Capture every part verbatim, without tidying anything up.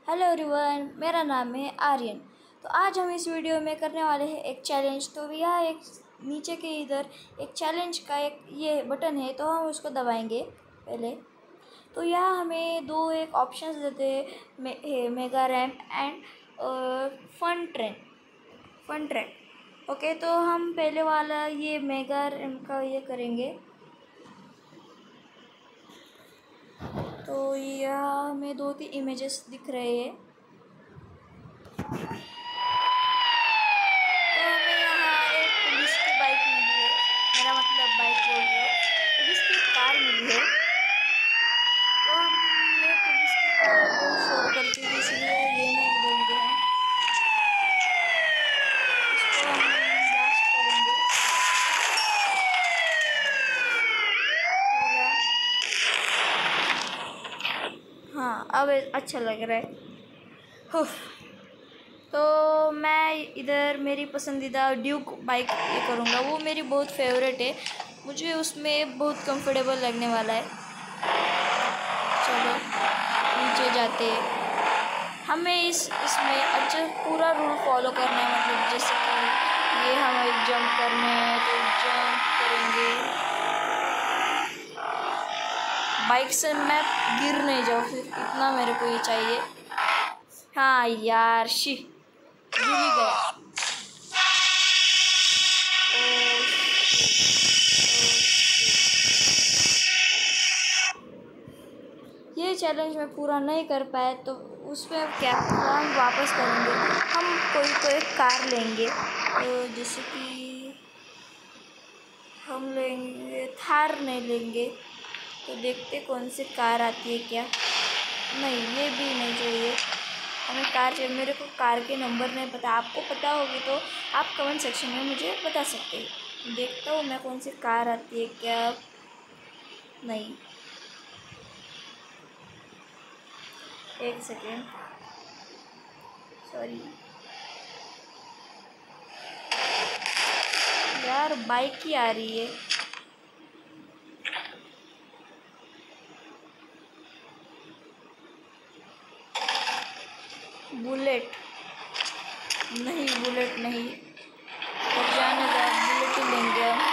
Hello everyone, मेरा नाम है आर्यन। तो आज हम इस वीडियो में करने वाले हैं एक चैलेंज। तो यह एक नीचे के इधर एक चैलेंज का एक ये बटन है, तो हम उसको दबाएंगे पहले। तो यहाँ हमें दो एक ऑप्शंस देते हैं, me, mega ramp and fun train fun track. Okay, तो हम पहले वाला ये मेगा रैंप का ये करेंगे। तो यहाँ हमें दो तीन इमेजेस दिख रहे हैं। तो हमें यहाँ एक पुलिस की बाइक मिली है, मेरा मतलब बाइक बोल रही है, पुलिस की कार मिली है। तो हमने पुलिस की कार को शोर करती थी, इसलिए ये नहीं बोलते हैं, इसको हम ब्लास्ट करेंगे। हाँ, अब अच्छा लग रहा है। हुफ। तो मैं इधर मेरी पसंदीदा ड्यूक बाइक ये करूँगा, वो मेरी बहुत फेवरेट है, मुझे उसमें बहुत कंफर्टेबल लगने वाला है। चलो नीचे जाते हैं। हमें इस इसमें अच्छा पूरा रूल फॉलो करना है, मतलब जैसे कि ये हमें जंप करने हैं तो जंप करेंगे। बाइक से मैं गिर नहीं जाऊँ, फिर इतना मेरे को ये चाहिए। हाँ यार, शी गिर ही गया। ये चैलेंज मैं पूरा नहीं कर पाया, तो उसमें क्या हम वापस करेंगे। हम कोई तो एक कार लेंगे, तो जैसे कि हम लेंगे थार नहीं लेंगे, तो देखते कौन सी कार आती है। क्या नहीं, ये भी नहीं चाहिए, हमें कार चाहिए। मेरे को कार के नंबर नहीं पता, आपको पता होगी तो आप कमेंट सेक्शन में मुझे बता सकते हैं। देखता हूँ मैं कौन सी कार आती है। क्या नहीं, एक सेकेंड, सॉरी यार, बाइक ही आ रही है। बुलेट नहीं, बुलेट नहीं, और जाने दो, बुलेट ही लेंगे हम,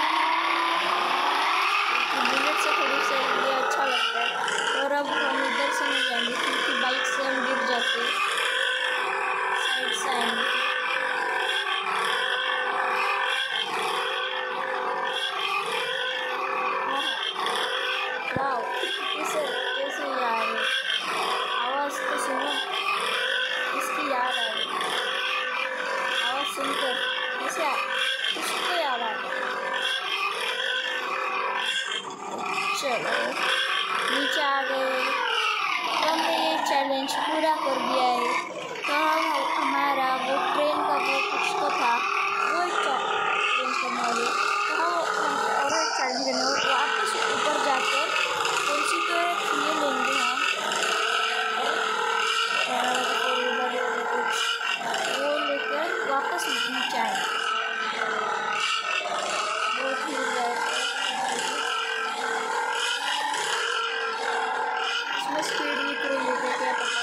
क्योंकि बुलेट से थोड़ी सा ये अच्छा लगता है। और अब हम इधर से नहीं जाएंगे, क्योंकि बाइक से हम गिर जाते हैं, साइड से आएंगे। वाओ, कैसे कैसे यार, आवाज़ तो सुनो, इसकी याद आ रही, आवाज़ सुनकर कैसे आ किसको याद आ गया। चलो नीचे आ गए, तो हमने ये चैलेंज पूरा कर दिया है। तो हम हमारा वो ट्रेन का वो कुछ तो था, वो चैलेंज करने वाले, तो हम और एक चैलेंज करने वाले वापस ऊपर जाकर कौन सी तो एक ये लेंगे हम, वो लेकर वापस नीचे आएंगे। बहुत ही इसमें स्पीड भी पूरी लेते, क्या पता।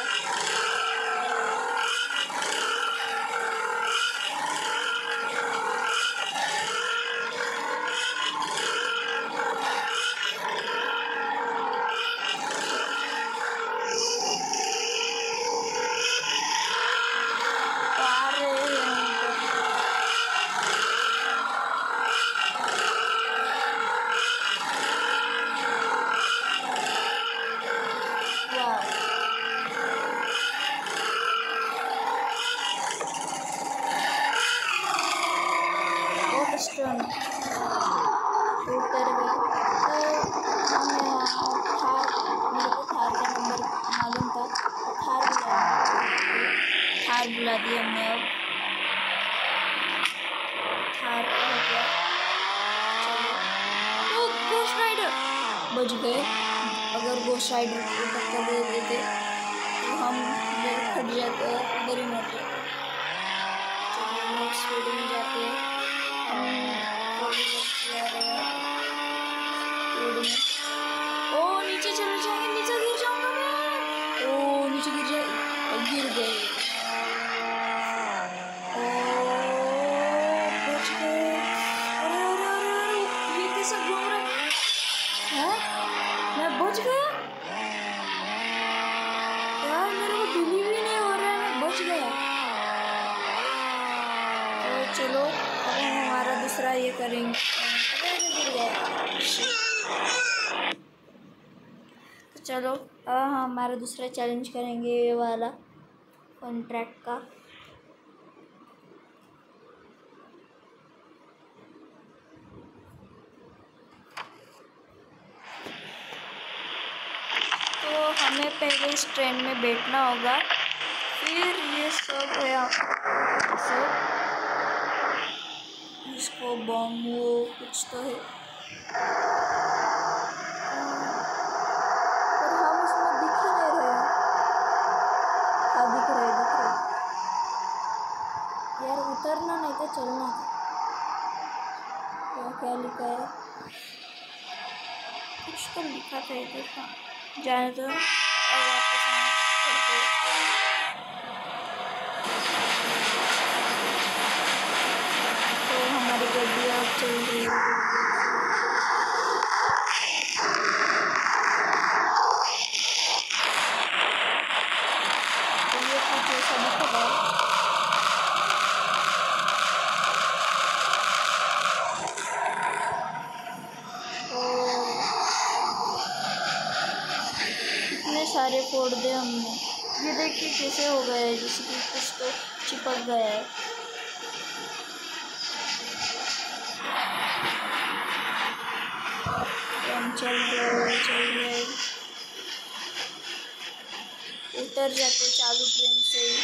स्टोन उतर गए। तो हम यहाँ थार, मेरे को थार का नंबर मालूम था, तो थार बुला थार बुला दी हमने। अब थार हो गया। चलो, ओ घोस्ट राइडर बच गए। अगर घोस्ट राइडर को टक्कर दे देते तो हम इधर फट जाते, इधर ही मर जाते। चलो स्पीड में जाते हैं हम। ओ नीचे चले जाएंगे, नीचे गिर जाऊंगा मैं। ओ नीचे गिर जाए, गिर गए। ओ बच गए। अरे अरे अरे अरे ये कैसे घूम रहा है? मैं बच गया यार, मेरे को बिलीव ही नहीं हो रहा है मैं बच गया। तो चलो अब हम हमारा दूसरा ये करेंगे। अरे गिर गया। तो चलो अब हम हमारा दूसरा चैलेंज करेंगे ये वाला कॉन्ट्रैक्ट का। तो हमें पहले इस ट्रेन में बैठना होगा, फिर ये सब है सब इसको बॉम्ब वो कुछ तो है, पर हम उसमें दिख ही नहीं रहे। हाँ दिख रहे दिख रहे यार, उतरना नहीं तो चलना था। क्या क्या लिखा है? कुछ तो लिखा था इधर। हाँ जाने दो और वापस आए। तो हमारी गड्डी अब चल रही है। तो ये कुछ ऐसा दिख रहा है। इतने सारे फोड़ दे हमने। ये देखिए कैसे हो गया है, जैसे कि कुछ तो चिपक गया है। हम चल रहे चल रहे उतर जाते चालू ट्रेन से ही।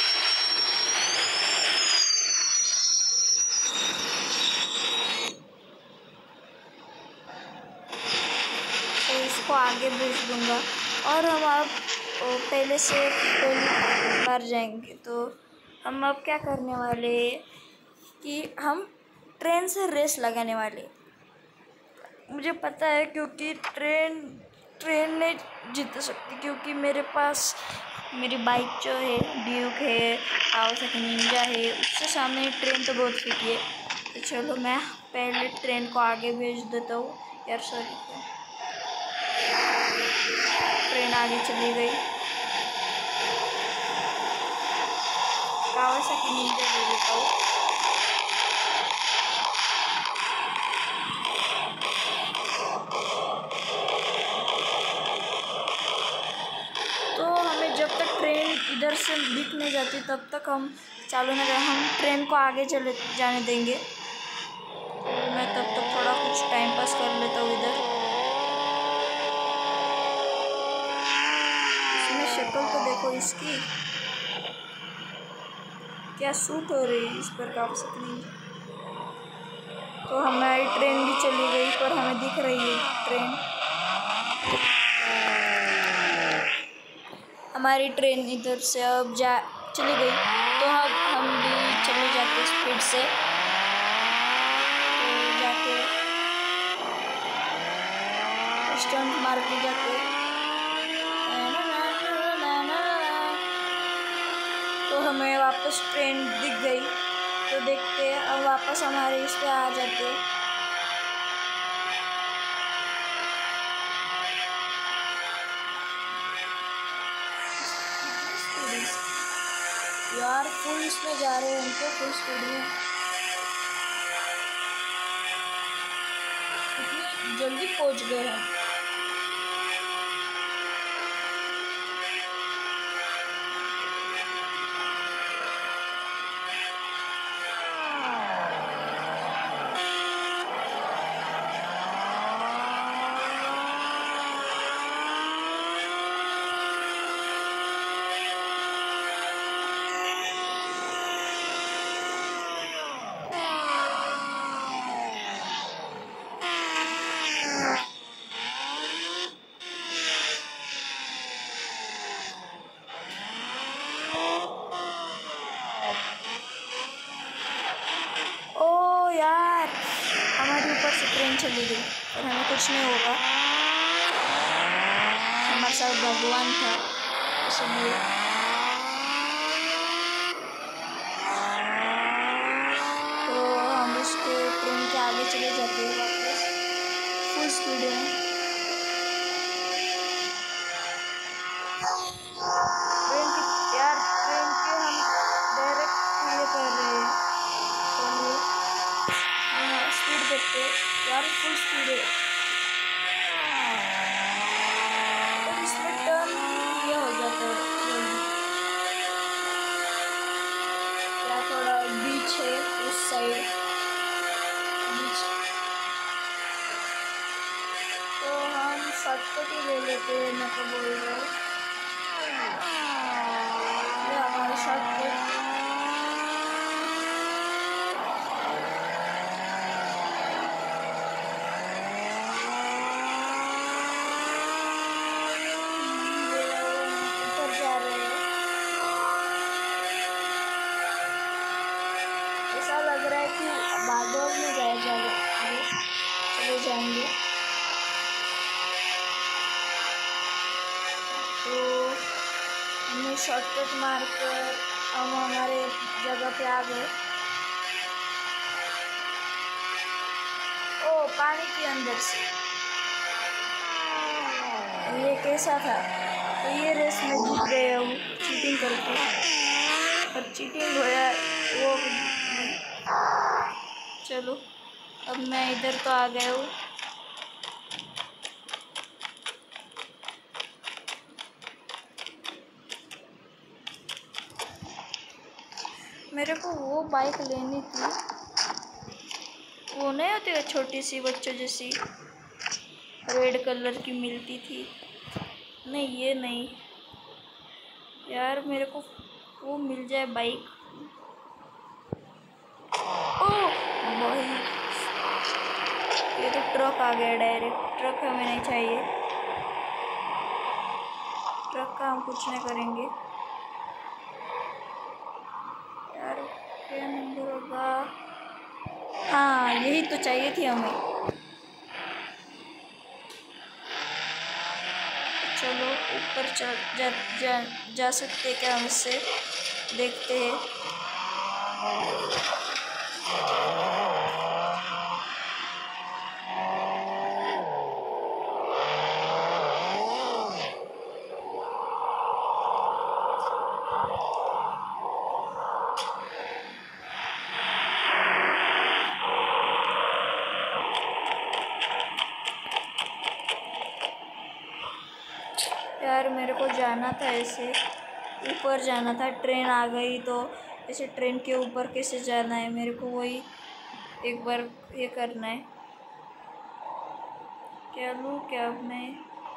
तो इसको आगे भेज दूंगा और हम अब पहले से पहली बार जाएंगे। तो हम अब क्या करने वाले कि हम ट्रेन से रेस लगाने वाले। मुझे पता है क्योंकि ट्रेन ट्रेन नहीं जीत सकती, क्योंकि मेरे पास मेरी बाइक जो है ड्यूक है, कावासाकी निंजा है, उससे सामने ट्रेन तो बहुत फीकी है। तो चलो मैं पहले ट्रेन को आगे भेज देता हूँ। यार सॉरी, ट्रेन आगे चली गई। कावासाकी निंजा ले लेता हूँ। तो हमें जब तक ट्रेन इधर से दिख नहीं जाती तब तक हम चालू नहीं करें, हम ट्रेन को आगे चले जाने देंगे। तो मैं तब तक थोड़ा कुछ टाइम पास कर लेता हूँ इधर। इसमें शक्ल तो देखो इसकी, क्या सूट हो रही है इस पर कावासाकी निंजा। तो हमारी ट्रेन भी चली गई, पर हमें दिख रही है ट्रेन। हमारी ट्रेन इधर से अब जा चली गई, तो अब हम भी चले जाते स्पीड से। तो जाके स्टंट मार के जाते। तो हमें वापस ट्रेन दिख गई, तो देखते अब वापस हमारे इस पे आ जाते। यार फुल इसमें जा रहे हैं हम तो, फुल स्पीड में। इतनी जल्दी पहुंच गए हम। ट्रेन चली गई और हमें कुछ नहीं होगा, हमारे साथ भगवान था इसलिए। बोल रहे हो? ये हमारे शॉर्टकट ऊपर जा रहे हैं। ऐसा लग रहा है कि बादल में जाए जाएंगे चले जाएंगे। तो हमने शॉर्टकट मार कर हम हमारे जगह पे आ गए। ओ पानी के अंदर से ये कैसा था? तो ये रेस में जीत गए हूँ चीटिंग करके, और चीटिंग होया वो। चलो अब मैं इधर तो आ गया हूँ। मेरे को वो बाइक लेनी थी, वो नहीं होती है छोटी सी बच्चों जैसी, रेड कलर की मिलती थी। नहीं ये नहीं यार, मेरे को वो मिल जाए बाइक। ओह भाई, ये तो ट्रक आ गया डायरेक्ट। ट्रक हमें नहीं चाहिए, ट्रक का हम कुछ नहीं करेंगे यार। क्या नंबर होगा? हाँ यही तो चाहिए थी हमें। चलो ऊपर चल जा, जा, जा सकते क्या हम इससे? देखते हैं। यार मेरे को जाना था, ऐसे ऊपर जाना था। ट्रेन आ गई तो ऐसे ट्रेन के ऊपर कैसे जाना है? मेरे को वही एक बार ये करना है। क्या लूँ क्या अब मैं?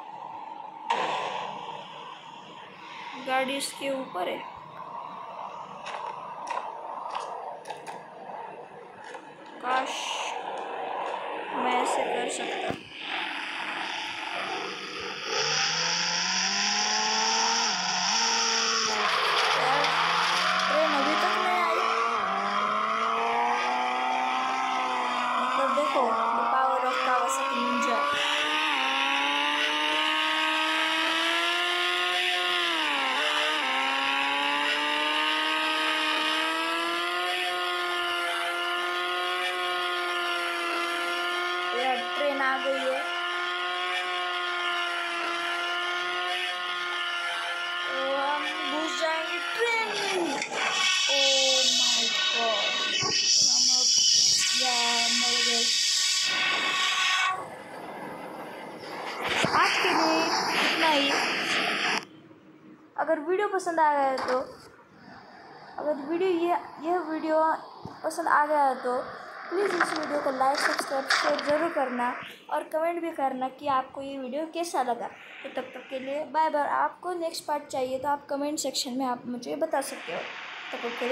गाड़ी इसके ऊपर है। काश मैं ऐसे कर सकता। ट्रेन अभी तक नहीं आई। मतलब देखो, the power of Kawasaki Ninja. यार ट्रेन आ गई है। तो हम घुस जाएंगे ट्रेन में। ओह माय गॉड, हम अब यार मर गए। आज के लिए इतना ही। अगर वीडियो पसंद आ गया है तो अगर वीडियो ये यह वीडियो पसंद आ गया है तो प्लीज़ इस वीडियो को लाइक सब्सक्राइब शेयर ज़रूर करना, और कमेंट भी करना कि आपको ये वीडियो कैसा लगा। तो तब तक के लिए बाय बाय। आपको नेक्स्ट पार्ट चाहिए तो आप कमेंट सेक्शन में आप मुझे बता सकते हो। तब तक के लिए